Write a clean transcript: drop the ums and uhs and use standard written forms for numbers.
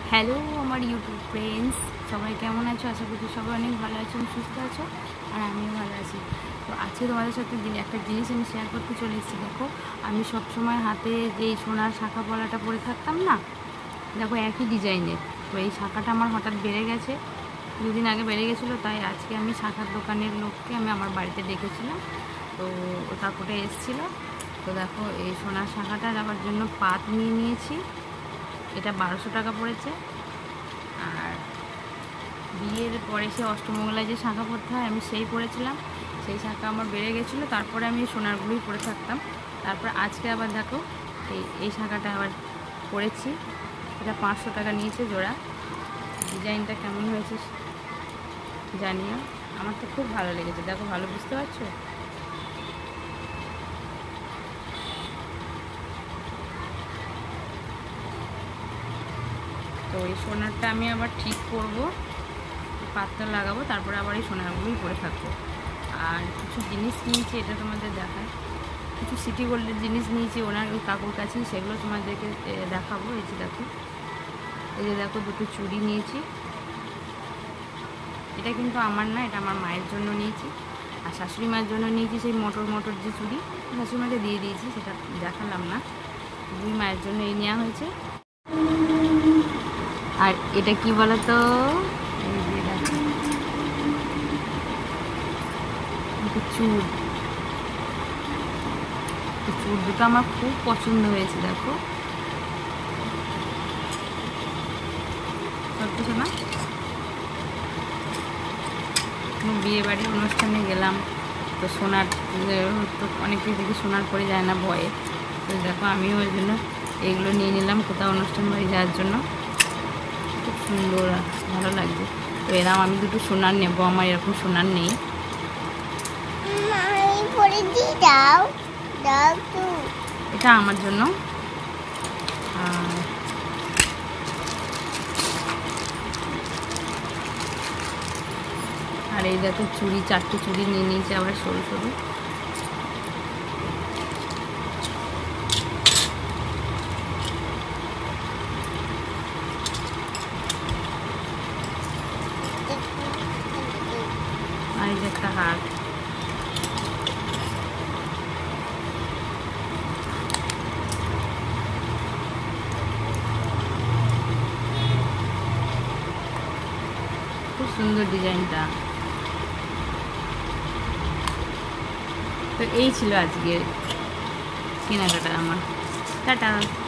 Hello আমার YouTube friends, সবাই কেমন আছো? আশা করছি সবাই অনেক ভালো আছো, সুস্থ আছো, আর আমিও ভালো আছি। তো আজকে তোমাদের সাথে একটা জিনিস আমি শেয়ার করতে চলে এসেছি। দেখো, আমি সবসময় হাতে যেই সোনার শাঁখা পলাটা পরে থাকতাম না, দেখো একই ডিজাইনের। তো এই শাঁখাটা আমার হঠাৎ বেড়ে গেছে, দুদিন আগে বেড়ে গেছিলো, তাই আজকে আমি শাঁখার দোকানের লোককে আমি আমার বাড়িতে ডেকেছিলাম। তো ও কাকুটা এসেছিলো। তো দেখো, এই সোনার শাঁখাটা যাওয়ার জন্য পাত নিয়ে নিয়েছি। এটা 1200 টাকা পড়েছে। আর বিয়ের পরে সে অষ্টমঙ্গলায় যে শাঁখা পরতে হয়, আমি সেই পরেছিলাম। সেই শাঁখা আমার বেড়ে গেছিলো, তারপরে আমি সোনারগুলোই পরে থাকতাম। তারপর আজকে আবার দেখো এই শাঁখাটা আবার পরেছি। এটা 500 টাকা নিয়েছে জোড়া। ডিজাইনটা কেমন হয়েছে জানিও। আমার তো খুব ভালো লেগেছে, দেখো, ভালো বুঝতে পারছো? তো এই সোনারটা আমি আবার ঠিক করবো, পাতটা লাগাবো, তারপরে আবার এই সোনারগুলোই পরে থাকবো। আর কিছু জিনিস নিয়েছি, এটা তোমাদের দেখায়। কিছু সিটি গোল্ডের জিনিস নিয়েছি ওনার ওই কাকুর কাছেই, সেগুলো তোমাদেরকে দেখাবো। এই যে দেখো, এই যে দেখো, দুটো চুড়ি নিয়েছি। এটা কিন্তু আমার না, এটা আমার মায়ের জন্য নিয়েছি। আর শাশুড়ি মায়ের জন্য নিয়েছি সেই মোটর মোটর যে চুড়ি, শাশুড়ি মাকে দিয়ে দিয়েছি, সেটা দেখালাম না। দুই মায়ের জন্য এই নেওয়া হয়েছে। আর এটা কি বলতো, এই যে দেখো, চুড় চুড় দুটো আমার খুব পছন্দ হয়েছে। দেখো, সত্যি না, বিয়ে বাড়ির অনুষ্ঠানে গেলাম, তো সোনার, তো অনেকে দেখি সোনার পরে যায় না ভয়ে। তো দেখো, আমিও ওই জন্য এগুলো নিয়ে নিলাম কোথাও অনুষ্ঠান বাড়ি যাওয়ার জন্য। খুব সুন্দর, ভালো লাগছে। তো এরকম আমি দুটো সোনার নেবো, আমার এরকম সোনার নেই। এটা আমার জন্য। আর এই দেখো চুড়ি, 4টে চুড়ি নিয়ে নিয়েছি আবার সরু সরু। আর এই যে একটা হার। খুব সুন্দর ডিজাইনটা। তো এই ছিল আজকের কেনাকাটা আমার। টাটা।